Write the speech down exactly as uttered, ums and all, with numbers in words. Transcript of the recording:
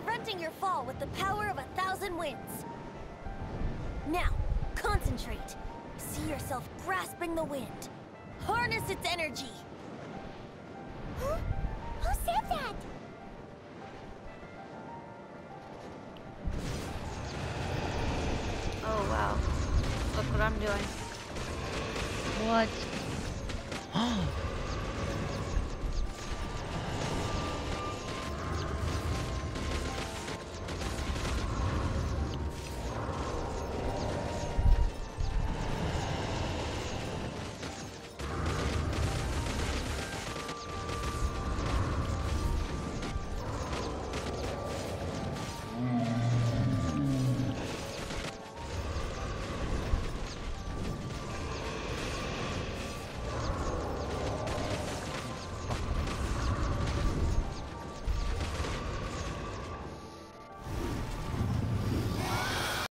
preventing your fall with the power of a thousand winds. Now, concentrate. See yourself grasping the wind. Harness its energy. Huh? Who said that? Oh wow. Look what I'm doing. What?